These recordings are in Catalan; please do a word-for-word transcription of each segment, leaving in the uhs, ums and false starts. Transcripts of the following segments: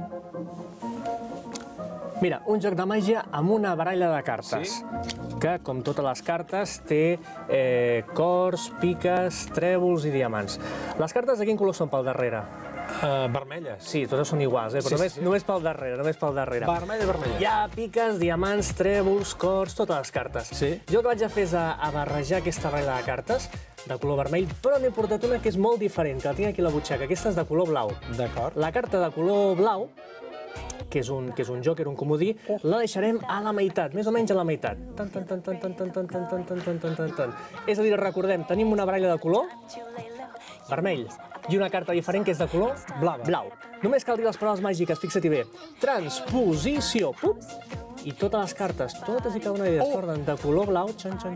Mira, un joc de màgia amb una baralla de cartes, que, com totes les cartes, té cors, piques, trèvols i diamants. Les cartes de quin color són pel darrere? Vermelles. Sí, totes són iguals, però només pel darrere, només pel darrere. Vermella i vermella. Hi ha piques, diamants, trèvols, cors, totes les cartes. Jo el que vaig a fer és a barrejar aquesta baralla de cartes de color vermell, però n'he portat una que és molt diferent, que la tinc aquí a la butxaca. Aquesta és de color blau. D'acord. La carta de color blau, que és un joc, era un comodí, la deixarem a la meitat, més o menys a la meitat. Tan, tan, tan, tan, tan, tan, tan, tan, tan, tan, tan, tan, tan, tan. És a dir, recordem, tenim una baralla de color vermell i una carta diferent que és de color blau. Només cal dir les paraules màgiques, fixa-t'hi bé. Transposició, pup, i totes les cartes, totes i cada una d'elles tornen de color blau,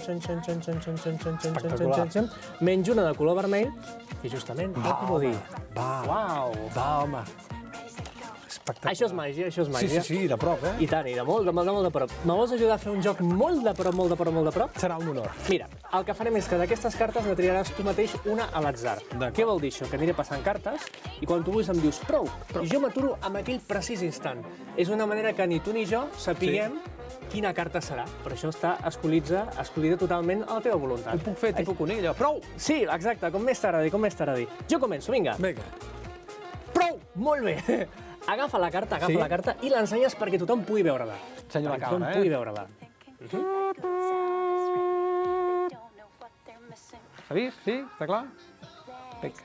menys una de color vermell, i justament el comodí. Va, va, home. Això és màgia, això és màgia. Sí, sí, sí, de prop, eh? I tant, i de molt, de molt, de molt de prop. Me vols ajudar a fer un joc molt de prop, molt de prop, molt de prop? Serà un honor. Mira, el que farem és que d'aquestes cartes ne triaràs tu mateix una a l'atzar. Què vol dir això? Que aniré passant cartes i quan tu vulguis em dius prou, i jo m'aturo en aquell precís instant. És una manera que ni tu ni jo sapiguem quina carta serà, però això està escollida totalment a la teva voluntat. Ho puc fer tipus conill, allò, prou! Sí, exacte, com més t'agradi, com més t'agradi. Jo començo, vinga. Vinga. Prou! Molt bé! Agafa la carta, agafa la carta i l'ensenyes perquè tothom pugui veure-la. Ensenyo la càmera, eh? Tothom pugui veure-la. S'ha vist? Sí? Està clar? Vinga.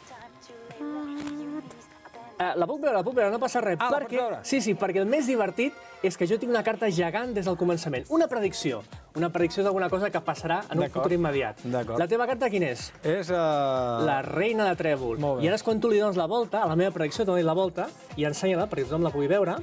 La puc veure, la puc veure, no passa res. Ah, la pots veure? Sí, sí, perquè el més divertit és que jo tinc una carta gegant des del començament. Una predicció. Una predicció d'alguna cosa que passarà en un futur immediat. La teva carta quina és? És... La reina de trèvol. I ara és quan tu li dones la volta, a la meva predicció doni la volta, i ensenya-la perquè tothom la pugui veure.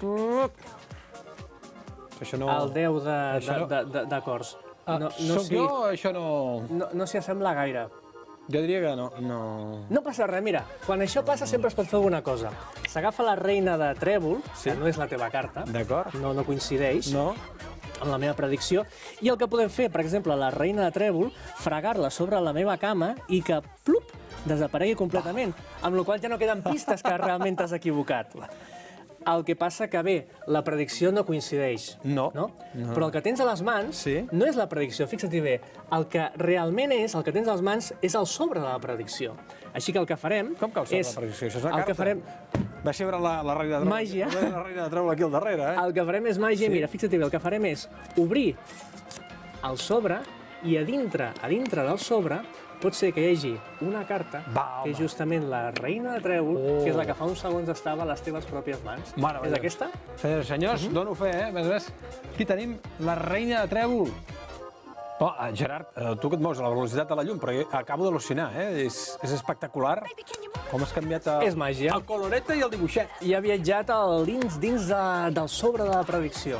El deu de cors. Soc jo o això no... No s'hi assembla gaire. Jo diria que no. No passa res, mira, quan això passa sempre es pot fer alguna cosa. S'agafa la reina de trèvol, que no és la teva carta, no coincideix amb la meva predicció, i el que podem fer, per exemple, la reina de trèvol, fregar-la sobre la meva cama i que, plup, desaparegui completament, amb la qual cosa ja no queden pistes que realment t'has equivocat. El que passa que, bé, la predicció no coincideix. No. Però el que tens a les mans no és la predicció, fixa't-hi bé. El que realment és, el que tens a les mans, és el sobre de la predicció. Així que el que farem és... Com que el sobre de la predicció? Això és una carta. Va ser la reina de trèvol. Màgia. La reina de trèvol aquí al darrere, eh? El que farem és màgia. Mira, fixa't-hi bé, el que farem és obrir el sobre i a dintre, a dintre del sobre, pot ser que hi hagi una carta, que és justament la reina de trèvol, que és la que fa uns segons estava a les teves pròpies mans. És aquesta? Senyors, senyors, dono fe, eh? A més a més, aquí tenim la reina de trèvol. Oh, Gerard, tu que et mous a la velocitat de la llum, però acabo d'al·lucinar, eh? És espectacular com has canviat el coloreta i el dibuixet. I ha viatjat dins del sobre de la predicció.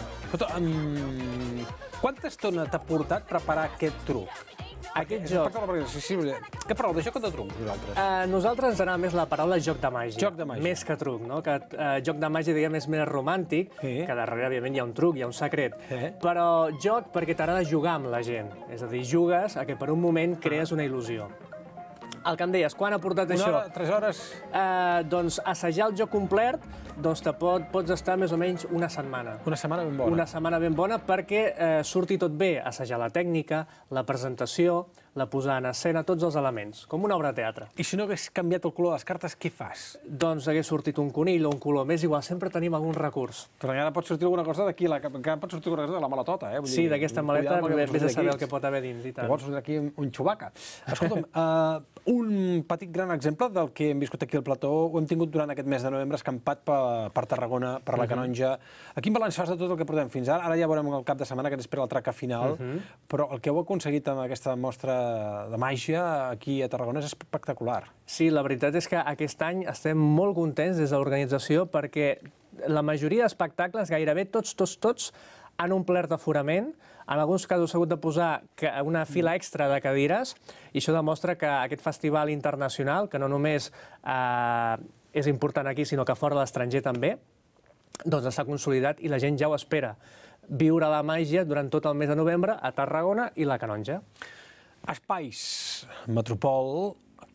Quanta estona t'ha portat preparar aquest truc? Aquest joc... Què paraula, de joc o de truc, nosaltres? Nosaltres ens agrada més la paraula joc de màgia. Joc de màgia. Més que truc, no? Que joc de màgia, diguem, és més romàntic, que darrere, òbviament, hi ha un truc, hi ha un secret. Però joc perquè t'agrada jugar amb la gent. És a dir, jugues a que per un moment crees una il·lusió. El que em deies, quan ha portat això? Una hora, tres hores? Doncs assajar el joc complet, doncs te pots estar més o menys una setmana. Una setmana ben bona. Una setmana ben bona perquè surti tot bé, assajar la tècnica, la presentació, la posada en escena, tots els elements, com una obra de teatre. I si no hagués canviat el color de les cartes, què fas? Doncs hagués sortit un conill o un color, m'és igual, sempre tenim algun recurs. Però encara pot sortir alguna cosa d'aquí, encara pot sortir alguna cosa de la maletota, eh? Sí, d'aquesta maleta, vés a saber el que pot haver dins i tant. Pot sortir aquí un Chewbacca. Escolta'm, un petit gran exemple del que hem viscut aquí al plató, ho hem tingut durant aquest mes de novembre escampat per Tarragona, per la Canonja. A quin balanç fas de tot el que portem fins ara? Ara ja veurem el cap de setmana que ens espera la traca final, però el que heu aconseguit amb aquesta mostra de màgia aquí a Tarragona és espectacular. Sí, la veritat és que aquest any estem molt contents des de l'organització perquè la majoria d'espectacles, gairebé tots, tots, tots, han omplert aforament. En alguns casos s'ha hagut de posar una fila extra de cadires i això demostra que aquest festival internacional, que no només és important aquí, sinó que fora de l'estranger també, doncs està consolidat i la gent ja ho espera. Viure la màgia durant tot el mes de novembre a Tarragona i la Canonja. Espais Metropol,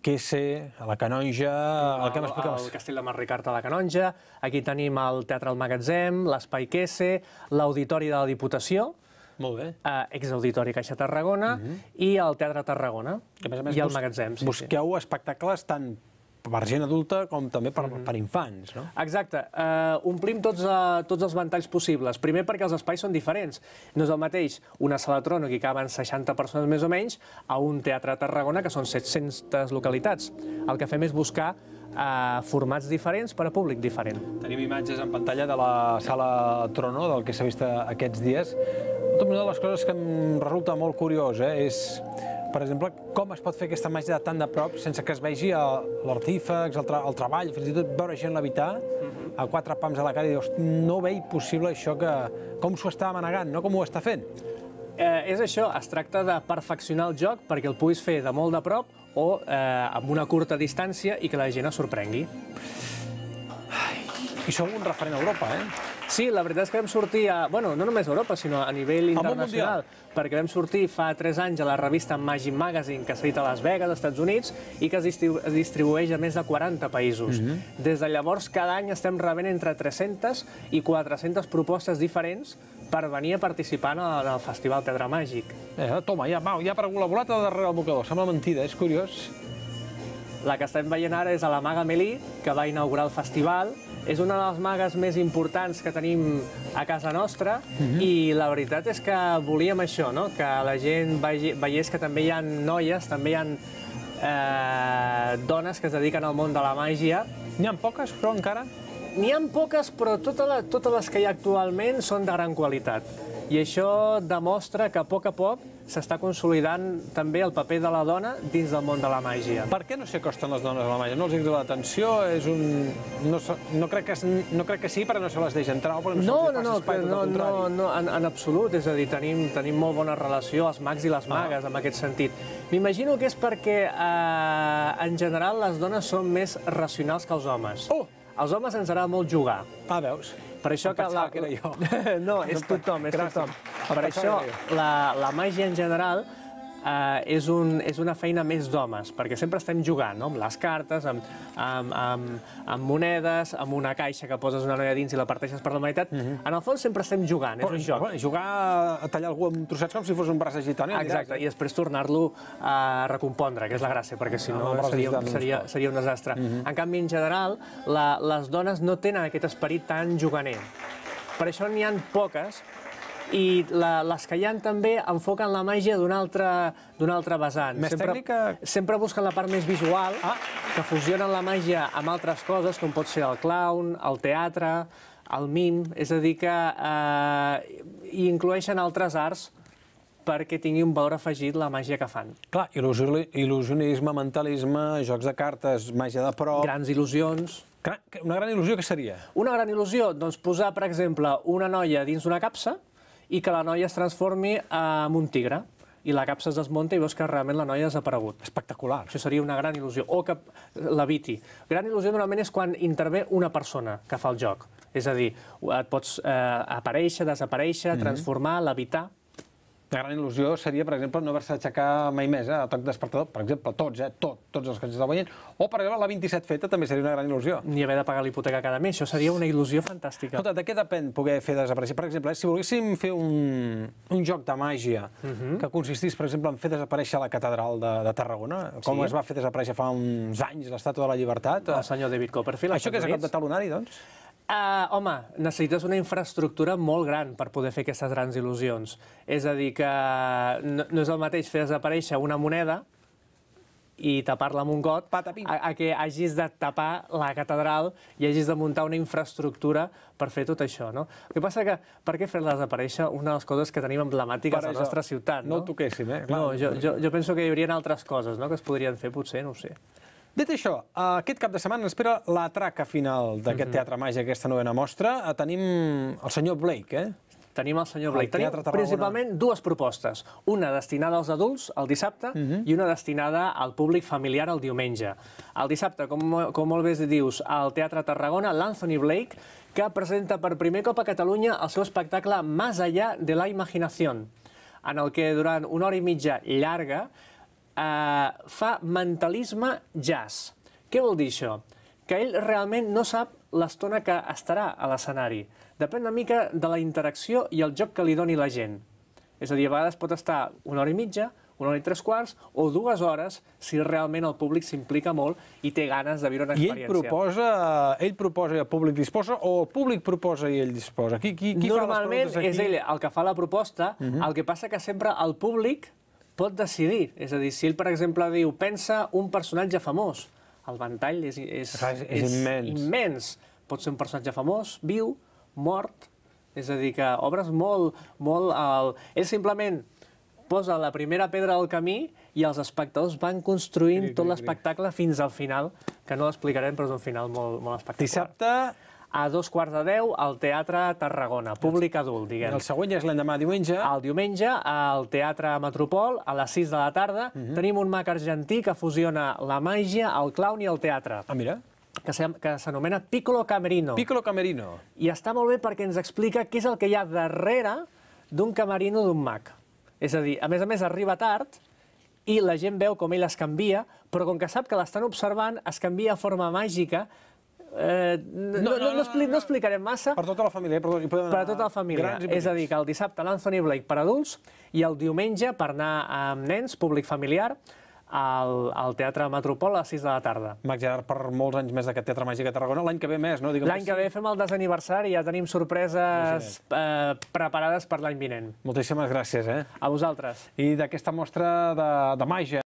Q S, a la Canonja, el que m'explicaves. El Castell de Marricart a la Canonja, aquí tenim el Teatre al Magatzem, l'Espai Q S, l'Auditori de la Diputació, Molt bé. exauditori Caixa Tarragona, i el Teatre Tarragona, i el Magatzem. Busqueu espectacles tant per gent adulta com també per infants, no? Exacte. Omplim tots els ventalls possibles. Primer perquè els espais són diferents. No és el mateix una sala Trono, que hi caben seixanta persones més o menys, a un teatre a Tarragona, que són set-centes localitats. El que fem és buscar formats diferents per a públic diferent. Tenim imatges en pantalla de la sala Trono, del que s'ha vist aquests dies. Una de les coses que em resulta molt curiós és, per exemple, com es pot fer aquesta màgia de tant de prop sense que es vegi l'artífex, el treball, fins i tot veure gent l'habitar a quatre pams a la cara i dius, no veig possible això que... com s'ho està manegant, no? Com ho està fent? És això, es tracta de perfeccionar el joc perquè el puguis fer de molt de prop o amb una curta distància i que la gent es sorprengui. I sou un referent a Europa, eh? Sí, la veritat és que vam sortir, a, bueno, no només a Europa, sinó a nivell internacional, perquè vam sortir fa tres anys a la revista Magic Magazine, que s'ha dit a Las Vegas, als Estats Units, i que es distribueix a més de quaranta països. Des de llavors, cada any estem rebent entre tres-centes i quatre-centes propostes diferents per venir a participar en el Festival Teatre Màgic. Toma, ja ha aparegut la bolata darrere el mocador, sembla mentida, és curiós. La que estem veient ara és a la Maga Melí, que va inaugurar el festival. És una de les magues més importants que tenim a casa nostra i la veritat és que volíem això, que la gent veiés que també hi ha noies, també hi ha dones que es dediquen al món de la màgia. N'hi ha poques, però, encara? N'hi ha poques, però totes les que hi ha actualment són de gran qualitat. I això demostra que a poc a poc s'està consolidant també el paper de la dona dins del món de la màgia. Per què no s'hi acosten les dones a la màgia? No els crida l'atenció? No crec que sí, perquè no se les deixa entrar o perquè no se les fa espai, tot el contrari. No, en absolut. És a dir, tenim molt bona relació, els mags i les magues, en aquest sentit. M'imagino que és perquè, en general, les dones són més racionals que els homes. Oh! Els homes ens agrada molt jugar. Ah, veus? Per això que... Pensava que era jo. No, és tothom, és tothom. Per això la màgia en general és una feina més d'homes, perquè sempre estem jugant amb les cartes, amb monedes, amb una caixa que poses una noia dins i la parteixes per la meitat. En el fons sempre estem jugant, és un joc. Jugar a tallar algú amb trossets com si fos un braç de gitano. Exacte, i després tornar-lo a recompondre, que és la gràcia, perquè si no seria un desastre. En canvi, en general, les dones no tenen aquest esperit tan juganer. Per això n'hi ha poques, i les que hi ha també enfoquen la màgia d'un altre vessant. Més tècnica? Sempre busquen la part més visual, que fusionen la màgia amb altres coses, com pot ser el clown, el teatre, el mim, és a dir, que hi incloeixen altres arts perquè tingui un valor afegit la màgia que fan. Clar, il·lusionisme, mentalisme, jocs de cartes, màgia de prop... Grans il·lusions... Una gran il·lusió què seria? Una gran il·lusió? Doncs posar, per exemple, una noia dins d'una capsa i que la noia es transformi en un tigre. I la capsa es desmunta i veus que realment la noia ha desaparegut. Espectacular. Això seria una gran il·lusió. O que l'eviti. Gran il·lusió normalment és quan intervé una persona que fa el joc. És a dir, et pots aparèixer, desaparèixer, transformar, levitar. Una gran il·lusió seria, per exemple, no haver-se d'aixecar mai més, a toc despertador, per exemple, tots, eh, tots els que ens estan veient, o, per exemple, la vint-i-set feta també seria una gran il·lusió. Ni haver de pagar l'hipoteca cada mes, això seria una il·lusió fantàstica. Escolta, de què depèn poder fer desaparèixer? Per exemple, si volguéssim fer un joc de màgia que consistís, per exemple, en fer desaparèixer la catedral de Tarragona, com es va fer desaparèixer fa uns anys l'Estàtua de la Llibertat... El senyor David Copperfield. Això que és a cop de talonari, doncs? Home, necessites una infraestructura molt gran per poder fer aquestes grans il·lusions. És a dir, que no és el mateix fer desaparèixer una moneda i tapar-la amb un got a que hagis de tapar la catedral i hagis de muntar una infraestructura per fer tot això, no? El que passa que, per què fer-la desaparèixer? Una de les coses que tenim emblemàtiques a la nostra ciutat, no? No ho toquéssim, eh? No, jo penso que hi haurien altres coses que es podrien fer, potser, no ho sé. Dit això, aquest cap de setmana espera la traca final d'aquest Teatre Màgia, aquesta novena mostra. Tenim el senyor Blake, eh? Tenim el senyor Blake. Tenim principalment dues propostes. Una destinada als adults, el dissabte, i una destinada al públic familiar el diumenge. El dissabte, com molt bé dius, al Teatre Tarragona, l'Anthony Blake, que presenta per primer cop a Catalunya el seu espectacle Más allá de la imaginación, en el que durant una hora i mitja llarga eh, fa mentalisme jazz. Què vol dir això? Que ell realment no sap l'estona que estarà a l'escenari. Depèn una mica de la interacció i el joc que li doni la gent. És a dir, a vegades pot estar una hora i mitja, una hora i tres quarts, o dues hores, si realment el públic s'implica molt i té ganes de viure una experiència. I ell proposa, ell proposa i el públic disposa, o el públic proposa i ell disposa? Qui, qui, qui Normalment fa les és ell el que fa la proposta, uh-huh. El que passa que sempre el públic pot decidir. És a dir, si ell, per exemple, diu, pensa un personatge famós, el ventall és, és, és, és, és immens. immens. Pot ser un personatge famós, viu, mort, és a dir, que obres molt, molt... El... Ell simplement posa la primera pedra al camí i els espectadors van construint tot l'espectacle fins al final, que no l'explicarem, però és un final molt, molt espectacular. Dissabte... A dos quarts de deu, al Teatre Tarragona, públic adult, diguem. El següent ja és l'endemà, diumenge. El diumenge, al Teatre Metropol, a les sis de la tarda, uh-huh. Tenim un mag argentí que fusiona la màgia, el clown i el teatre. Ah, mira. Que s'anomena Piccolo Camerino. Piccolo Camerino. I està molt bé perquè ens explica què és el que hi ha darrere d'un camerino d'un mag. És a dir, a més a més, arriba tard i la gent veu com ell es canvia, però com que sap que l'estan observant, es canvia a forma màgica. Eh, no, no, no, no, expli no explicarem massa. Per tota la família. Per, hi per a tota la família. És a dir, que el dissabte l'Anthony Blake per adults i el diumenge per anar amb nens, públic familiar, al, al Teatre Metropol a les sis de la tarda. Mag Gerard, per molts anys més d'aquest Teatre Màgic a Tarragona, l'any que ve més, no? L'any que ve fem el desaniversari, ja tenim sorpreses eh, preparades per l'any vinent. Moltíssimes gràcies, eh? A vosaltres. I d'aquesta mostra de, de màgia